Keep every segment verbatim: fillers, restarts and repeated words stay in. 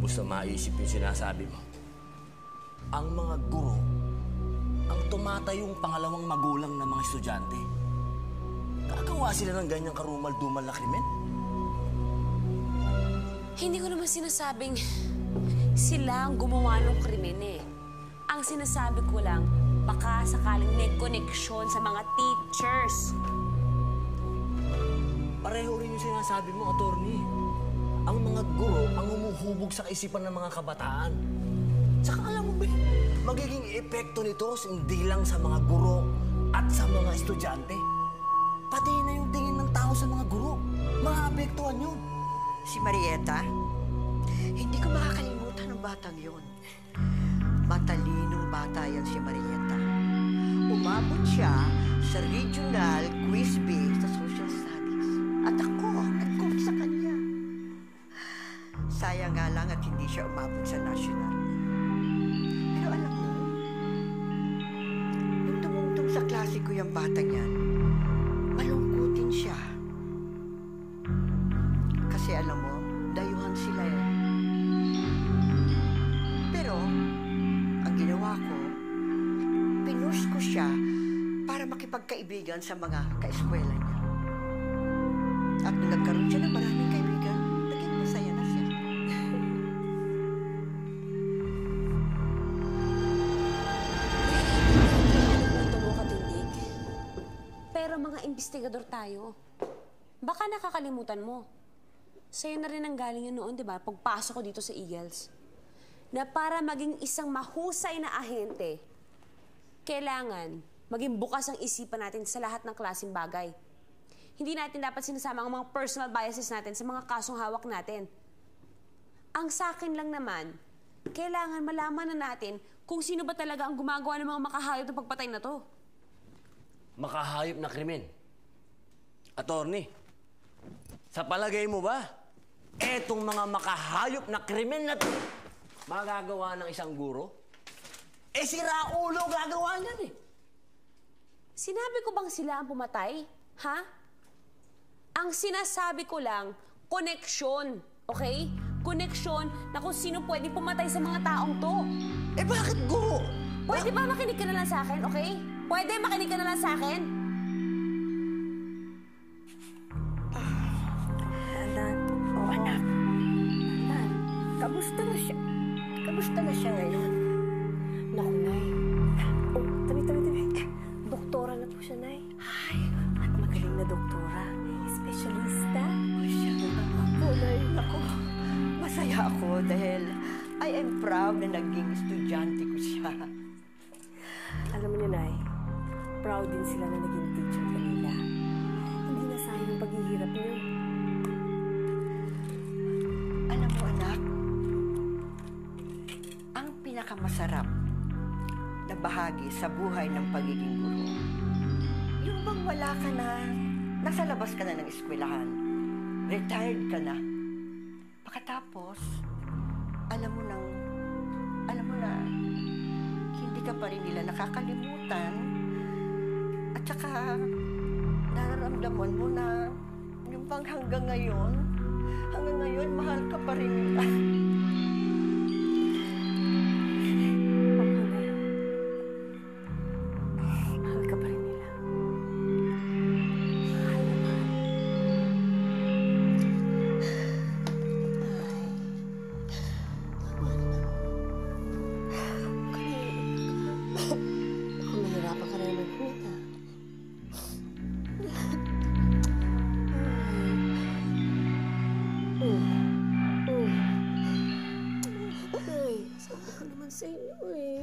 lubos na maisip yung sinasabi mo. Ang mga guro, ang tumatayong pangalawang magulang ng mga estudyante. Gagawa sila ng ganyang karumal-dumal na krimen? Hindi ko naman sinasabing sila ang gumawa ng krimen eh. Ang sinasabi ko lang, baka sakaling may koneksyon sa mga teachers. Pareho rin yung sinasabi mo, attorney. Ang mga guro ang humuhubog sa kaisipan ng mga kabataan. Tsaka alam mo ba, magiging epekto nito hindi lang sa mga guro at sa mga estudyante. Pati na yung tingin ng tao sa mga guro. Maapektuhan yun. Si Marieta, hindi ko makakalimutan ng batang yun. Matalinong bata yan si Marieta. Umabot siya sa regional quiz bee sa social studies. At ako, nag-cook sa kanya. Sayang nga lang at hindi siya umabot sa national. Pero alam mo, nung tumungtong sa klase ko yung batang yan, malungkutin siya. Kasi alam mo, dayuhan sila eh. Pero, ang ginawa ko, pinush ko siya para makipagkaibigan sa mga kaeskwela niya. At nung nagkaroon siya ng maraming kaibigan, naging masaya na siya. Punto mo katindig. Pero mga investigador tayo. Baka nakakalimutan mo. Sa'yo na rin ang galing yun noon, di ba? Pagpasok ko dito sa Eagles. Na para maging isang mahusay na ahente, kailangan maging bukas ang isipan natin sa lahat ng klaseng bagay. Hindi natin dapat sinasama ang mga personal biases natin sa mga kasong hawak natin. Ang sakin lang naman, kailangan malaman na natin kung sino ba talaga ang gumagawa ng mga makahayop ng pagpatay na to. Makahayop na krimen. Attorney, sa palagay mo ba, etong mga makahayop na krimen na to, magagawa ng isang guro? Eh si Raulo gagawa niyan eh. Sinabi ko bang sila ang pumatay? Ha? Ang sinasabi ko lang, koneksyon. Okay? Koneksyon na kung sino pwede pumatay sa mga taong to. Eh bakit guro? Pwede ba makinig ka na lang sa akin, okay? Pwede makinig ka na lang sa akin? Anak, oh anak. Anak, kamusta na siya? Kamusta na siya ngayon? Naku, Nay. Oh, tabi, tabi, tabi. Doktora na po siya, Nay. Ay, at magaling na doktora. Espesyalista. O siya. Ako, Nay. Ako, masaya ako dahil I am proud na naging estudyante ko siya. Alam mo niyo, Nay, proud din sila na naging teacher kanila. Hindi na sayang ang paghihirap niyo. Alam mo, anak, ang pinakamasarap na bahagi sa buhay ng pagiging guro, yung bang wala ka na, nasa labas ka na ng eskwelahan, retired ka na, pagkatapos, alam mo nang, alam mo na, hindi ka pa rin nila nakakalimutan, at saka, nararamdaman mo na, yung bang hanggang ngayon, hanggang ngayon, mahal ka pa rin nila. Mahal ka pa rin nila. Mahal na mahal. Ako, nahirapan ka na naman po, ha? Ay, sabi ko naman sa inyo eh.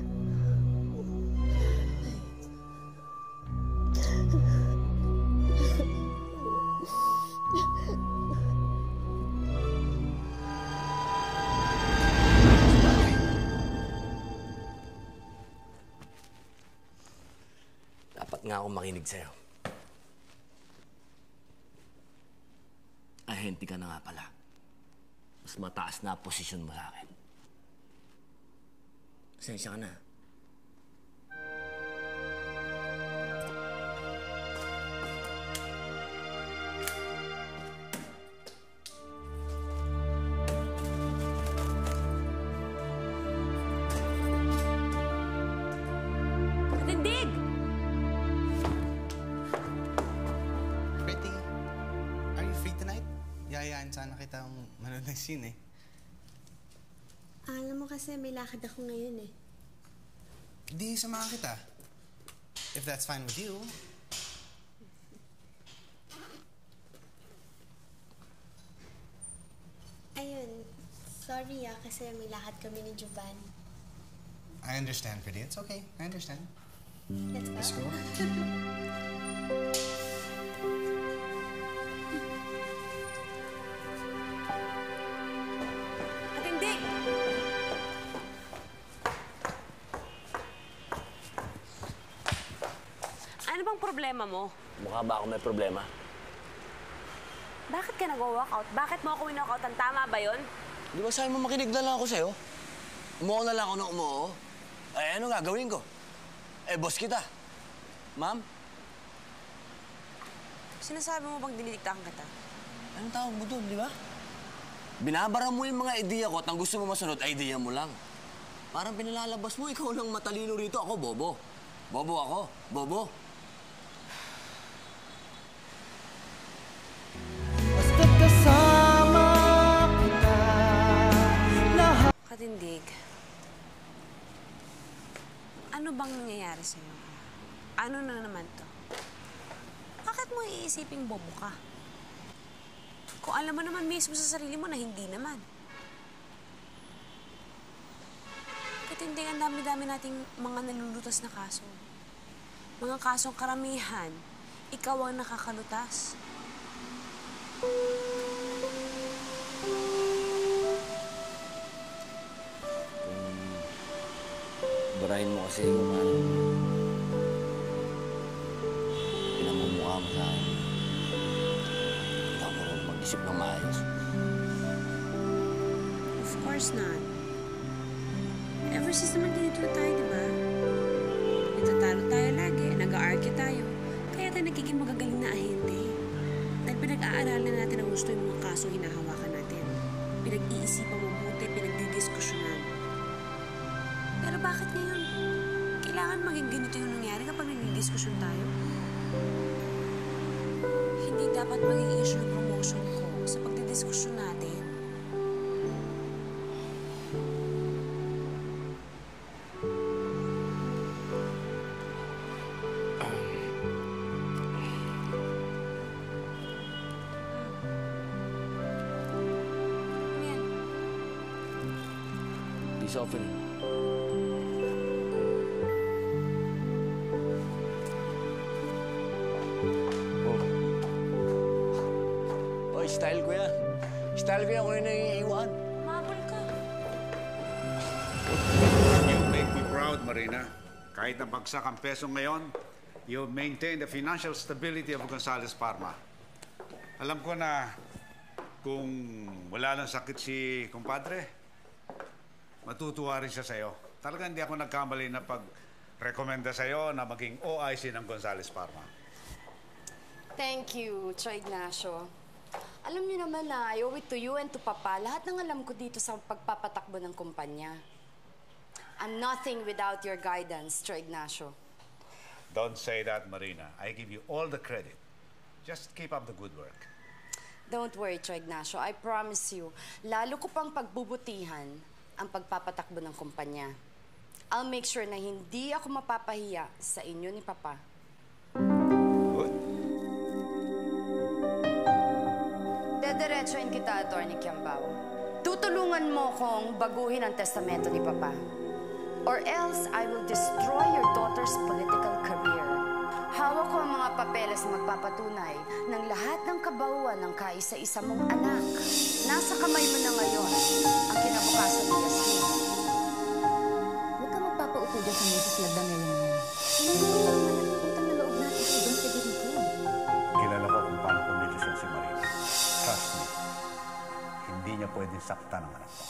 Dapat nga akong makinig sa'yo. Ahente ka na nga pala. Mas mataas na posisyon mo sa akin. Pasensya ka na. yayaan sana kitang manood ng scene eh. Alam mo kasi may lakad ako ngayon eh. Di samahan kita. If that's fine with you. Ayun. Sorry ah, kasi may lakad kami ni Jovan. I understand, pretty. It's okay. I understand. Let's go. Let's go. Katindig! Ano bang problema mo? Mukha ba ako may problema? Bakit ka nag-walkout? Bakit mo ako winockout? Ang tama ba yun? Di ba sabi mo makinig na lang ako sa'yo? Umuo na lang ako ng umuo. Ay, ano nga, gawin ko? Eh, boss kita. Ma'am? Sinasabi mo bang dinidiktahan kita? Anong tawag mo doon, di ba? Binabara mo yung mga ideya ko at ang gusto mo masunod, idea mo lang. Parang pinalalabas mo, ikaw lang matalino rito. Ako, bobo. Bobo ako. Bobo. Basta't kasama kita. Katindig. Ano bang nangyayari sa'yo? Ano na naman to? Bakit mo iisiping bobo ka? Kung alam mo naman mismo sa sarili mo na hindi naman. Katindig, ang dami-dami nating mga nalulutas na kaso. Mga kasong karamihan, ikaw ang nakakalutas. Barahin mo kasi kung ano. Pinamumukha mo sa akin. Hindi ako marunong mag-isip ng maayos. Of course not. Ever since naman ganito na tayo, di ba? Natatalo tayo lagi, nag-a-argue tayo. Kaya tayo nagiging magagaling na ahente. Dahil pinag-aaralan natin ang gusto yung mga kaso hinahawakan natin. Pinag-iisipan mabuti, pinagdidiskusyonan. Pero bakit ngayon? Kailangan maging ganito yung nangyari kapag nagdidiskusyon tayo? Hindi dapat maging issue yung promotion ko sa pagdidiskusyon natin. Ano yan? Peace offering. Oh. Oy, style ko yan. Style ko yan kung yung naiiwan. Mabol ka. You make me proud, Marina. Kahit na bagsak ang peso ngayon, you maintain the financial stability of Gonzales Parma. Alam ko na kung wala lang sakit si kumpadre, matutuwa rin siya sa'yo. Talagang hindi ako nagkamali na pag-rekomenda sa'yo na maging O I C ng Gonzales Parma. Thank you, Troy Ignacio. Alam niyo naman na I owe it to you and to Papa lahat ng alam ko dito sa pagpapatakbo ng kumpanya. I'm nothing without your guidance, Troy Ignacio. Don't say that, Marina. I give you all the credit. Just keep up the good work. Don't worry, Troy Ignacio. I promise you, lalo ko pang pagbubutihan ang pagpapatakbo ng kumpanya. I'll make sure na hindi ako mapapahiya sa inyo ni Papa. Good. Dediretsuin kita, Atty. Kiambao. Tutulungan mo kong baguhin ang testamento ni Papa. Or else, I will destroy your daughter's political career. Hawak ko ang mga papeles na magpapatunay ng lahat ng kabauan ng kaisa-isa mong anak. Nasa kamay mo na ngayon ang kinabukasan ni Yasmin. Huwag ka magpapaupo dyan sa Missus Lagdamela naman. Hindi ko lang malaking utang na loob natin sa Don Federico. Kilala ko kung paano kumilos yan si Marina. Trust me, hindi niya pwedeng saktan ang anak ko.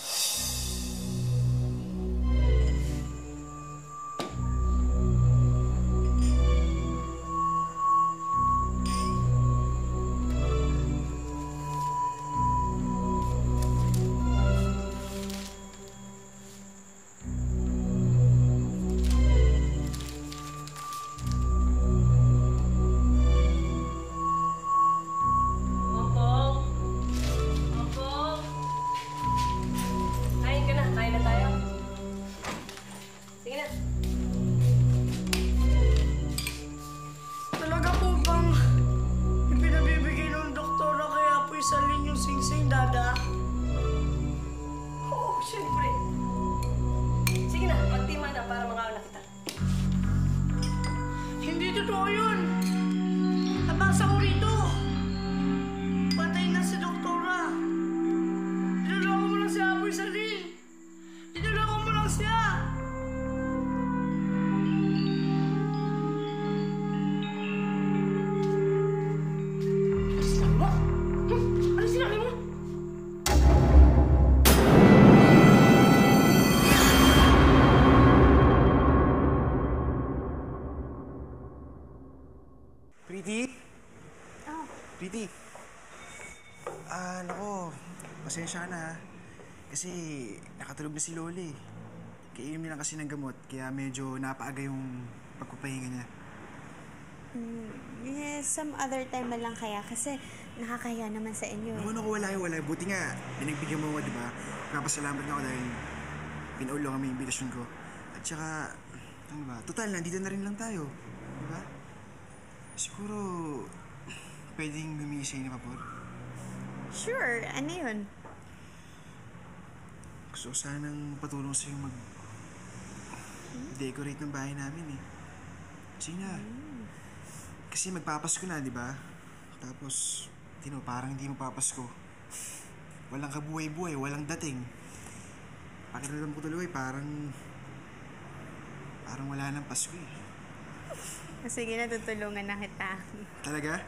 Ah, nako. Pasensya ka na ha. Kasi nakatulog na si Loli. Kainom niya lang kasi ng gamot, kaya medyo napaaga yung pagpapahinga niya. Mm, yes, some other time na lang kaya kasi nakakahiya naman sa inyo. Naku, naku, wala yung wala. Buti nga, pinagbigyan mo ko, di ba? Napasalamat nga ako dahil pinaulo kami yung imbitasyon ko. At saka, ano ba, total, nandito na rin lang tayo. Di ba? Siguro, pwedeng humingi sa'yo ni Papor? Sure, ano yun? Gusto ko sanang patulong sa'yo mag... decorate ng bahay namin eh. Sige na. Kasi magpapasko na, di ba? Tapos, tino, parang hindi magpapasko. Walang kabuhay-buhay, walang dating. Pakiramdam ko tuloy, parang... parang wala nang Pasko eh. Sige na, tutulungan na kita. Talaga?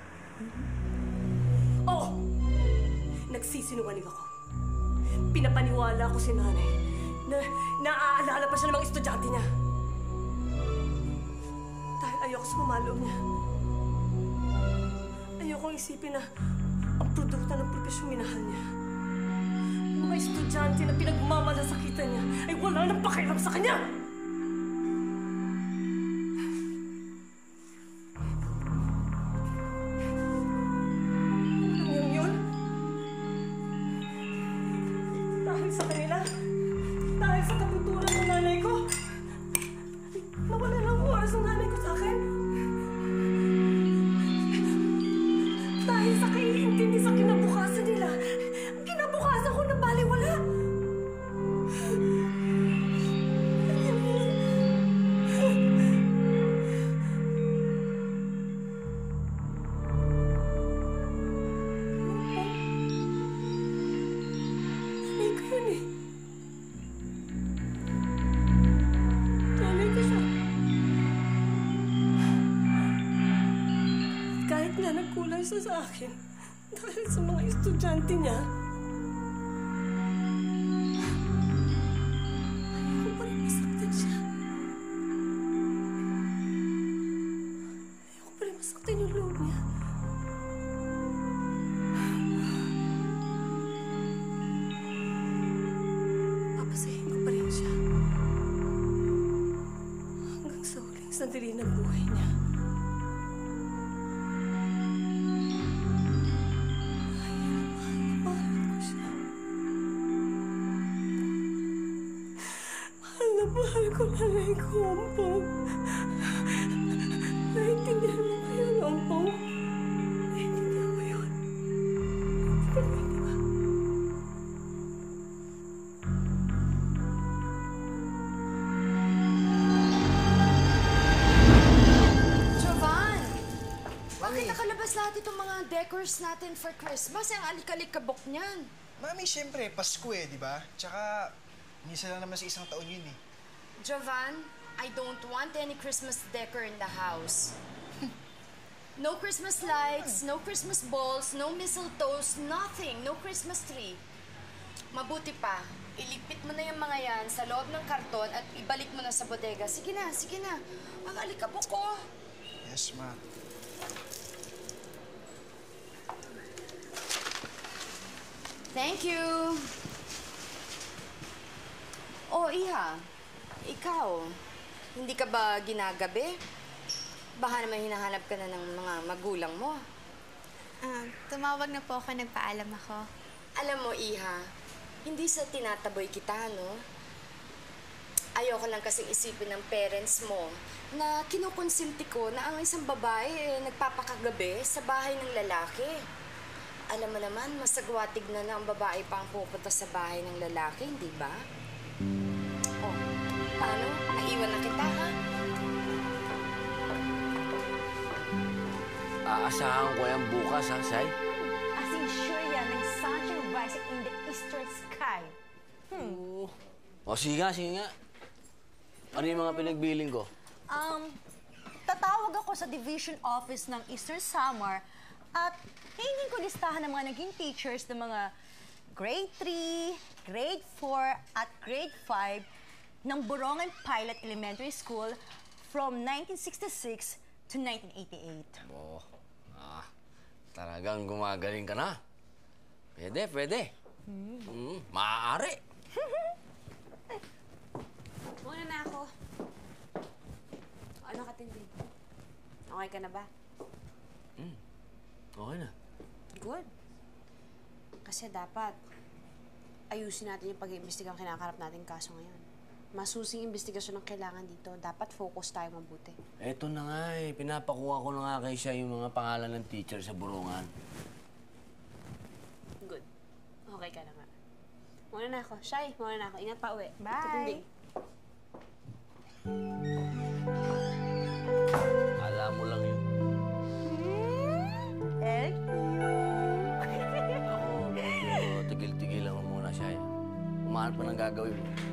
Oo! Nagsisinungaling ako. Pinapaniwala ko si nanay na naaalala pa siya ng mga estudyante niya. Dahil ayoko sa mamaloob niya. Ayokong isipin na ang produkto ng profesyong minahal niya. Ang mga estudyante na pinagmamalasakitan niya ay wala nang pakialam sa kanya! Sa kanila, dahil sa katuturan ng nanay ko, nawala ng oras ng nanay ko sa akin. Dahil sa kaiintindi sa kinabukasan nila, ang kinabukasan ko na baliwala. Kahit nga nagkulay siya sa akin dahil sa mga estudyante niya, ayoko pa rin masaktan siya. Ayoko pa rin masaktan yung loob niya. Papasahin ko pa rin siya hanggang sa huling sandali ng buhay niya. Mahal ko nanay ko, Ompong. Naintindihan mo ba yun, Ompong? Naintindihan mo yun? Naintindihan mo yun, di ba? Jovan! Bakit nakalabas lahat itong mga decors natin for Christmas? Ang alik-alikabok niyan. Mami, siyempre, Pasko eh, di ba? Tsaka, minsan lang naman sa isang taon yun eh. Jovan, I don't want any Christmas decor in the house. No Christmas lights, no Christmas balls, no mistletoes, nothing. No Christmas tree. Mabuti pa, ilipit mo na yung mga yan sa loob ng karton at ibalik mo na sa bodega. Sige na, sige na. Ang alikabok ko. Yes, ma. Thank you. Oh, Iha. Ikaw, hindi ka ba ginagabi? Baka naman hinahanap ka na ng mga magulang mo. Ah, tumawag na po ako, nagpaalam ako. Alam mo, Iha, hindi sa tinataboy kita, no? Ayoko lang kasing isipin ng parents mo na kinukonsinti ko na ang isang babae eh, nagpapakagabi sa bahay ng lalaki. Alam mo naman, masagwa tignan na ang babae pa ang pupunta sa bahay ng lalaki, hindi ba? Oh, paano? Naiwan na kita, ha? Aasahan ko yan bukas, ha, Sai? As in sure yan ng sunshine rising in the eastern sky. Hmm. Oo. O, sige nga, sige nga. Ano yung mga pinagbiling ko? Um, tatawag ako sa division office ng Eastern Samar at hingin ko listahan ng mga naging teachers ng mga grade three, grade four, at grade five ng Borongan Pilot Elementary School from nineteen sixty-six to nineteen eighty-eight. Oh, ah, talagang gumagaling ka na. Pwede, pwede. Mm, maaari. Muna na ako. Ano katindi? Okay ka na ba? Mm, okay na. Good. Kasi dapat ayusin natin yung pag-iimbestigang kinakarap nating kaso ngayon. Masusing investigasyon ang kailangan dito. Dapat focus tayo mabuti. Eto na nga eh. Pinapakuha ko na nga kay siya yung mga pangalan ng teacher sa burungan. Good. Okay ka na nga. Muna na ako. Shy, muna na ako. Ingat pa uwi. Bye. Katindi. Kala mo lang yun. Thank Ako, medyo tigil-tigil lang muna siya eh. Umahan pa ng gagawin mo.